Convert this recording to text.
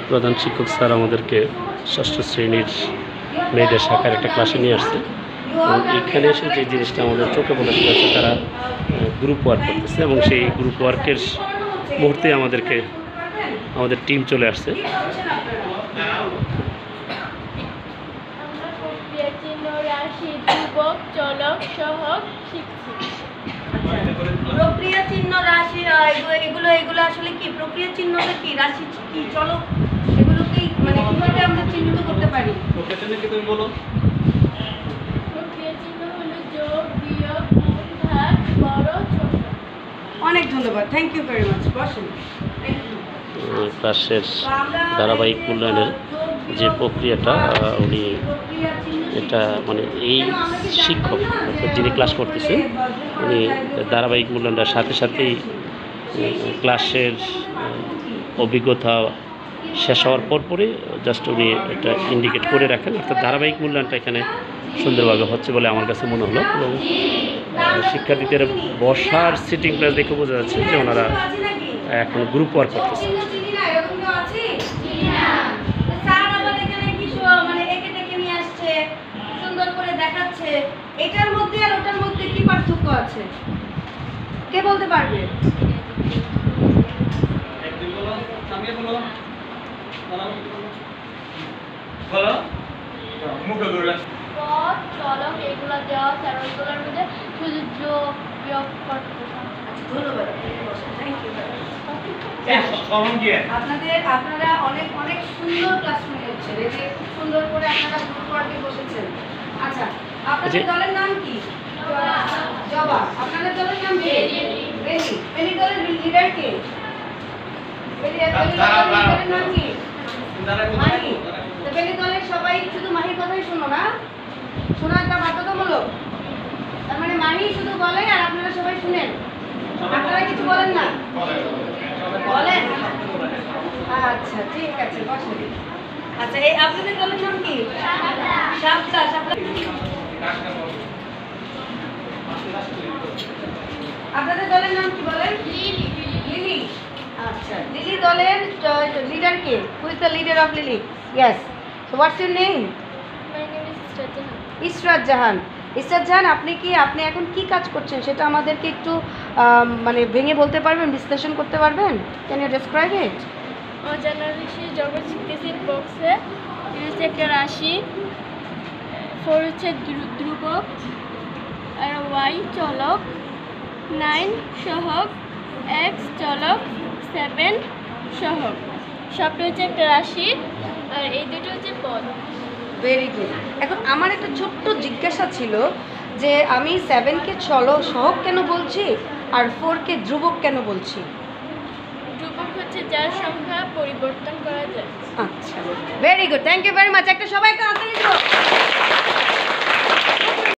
প্রধান শিক্ষক স্যার আমাদেরকে ষষ্ঠ শ্রেণীর মেয়েদের শাখার একটা ক্লাসে নিয়ে আসছে এবং এখানে এসে যে জিনিসটা আমাদের চোখে পড়ে সেটা তারা গ্রুপ ওয়ার্ক করতেছে এবং সেই গ্রুপ ওয়ার্কের মুহূর্তে আমাদের টিম চলে আসছে। প্রক্রিয়া চিহ্ন রাশি এগুলো আসলে কি প্রক্রিয়া চিহ্নটা কি রাশি কি চলক এগুলোকে মানে কিভাবে আমরা চিহ্নিত করতে পারি? প্রক্রিয়া চিহ্ন কি তুমি বলো? প্রক্রিয়া চিহ্ন হলো যোগ বিয়োগ গুণ ভাগ বড় ছোট। অনেক ধন্যবাদ, থ্যাংক ইউ ভেরি মাচ। বসেন। ক্লাসের ধারাবাহিক মূল্যায়নের যে প্রক্রিয়াটা উনি এটা মানে এই শিক্ষক যিনি ক্লাস করতেছেন উনি ধারাবাহিক মূল্যায়নটার সাথে সাথেই ক্লাসের অভিজ্ঞতা শেষ হওয়ার পরই জাস্ট উনি এটা ইন্ডিকেট করে রাখেন, অর্থাৎ ধারাবাহিক মূল্যায়নটা এখানে সুন্দরভাবে হচ্ছে বলে আমার কাছে মনে হলো। এবং শিক্ষার্থীদের বসার সিটিং প্লেস দেখে বোঝা যাচ্ছে যে ওনারা এখন গ্রুপ ওয়ার্ক করতেছে। দেখাচ্ছে এটার মধ্যে আর ওটার মধ্যে কি পার্থক্য আছে কে বলতে পারবে? পদ চলক এগুলো দেওয়া আছে আর ওইগুলোর মধ্যে শুধু যোগ বিয়োগ করতে হবে। ধন্যবাদ, আপনারা অনেক অনেক সুন্দর ক্লাস নিয়েছেন, এই যে খুব সুন্দর করে আপনারা গ্রুপ ওয়ার্কে বসেছেন। আচ্ছা, আপনাদের দলের নাম কি? জবা। আপনাদের দলের নাম কি? বেলি। বেলি দলের লিডার কে? বেলি দলের নাম কি? মাহি। তো বেলি দলের সবাই শুধু মাহির কথাই শোনো না, শোনা একটা বাধ্যতামূলক। তার মানে মাহি শুধু বলে আর আপনারা সবাই শুনেন, আপনারা কিছু বলেন না? বলেন। আচ্ছা ঠিক আছে, বসেন। আচ্ছা, এই আপনাদের দলের নাম কি? শাপলা। শাপলা। আপনাদের দলের নাম কি বলেন? লিলি। আচ্ছা, লিলি দলের লিডার কে? Who is the leader of Lily? Yes. So what's your name? My name is Israt Jahan. Israt Jahan, আপনি এখন কি কাজ করছেন সেটা আমাদেরকে একটু মানে ভেঙে বলতে পারবেন, বিশ্লেষণ করতে পারবেন? Can you describe it? অজানা রাশি যখন শিখতেছি বক্সে হচ্ছে একটা রাশি, 4 হচ্ছে ধ্রুবক, আর ওয়াই চলক, 9 সহগ, এক্স চলক, 7 সহগ। সবটা হচ্ছে একটা রাশি আর এই দুটো হচ্ছে পদ। Very good. এখন আমার একটা ছোট্ট জিজ্ঞাসা ছিল যে আমি 7কে সহগ কেন বলছি আর 4কে ধ্রুবক কেন বলছি? ধ্রুবক হচ্ছে যার সংখ্যা পরিবর্তন করা যায়। আচ্ছা, very good, thank you very much. একটা সবাইকে হাততালি দিও।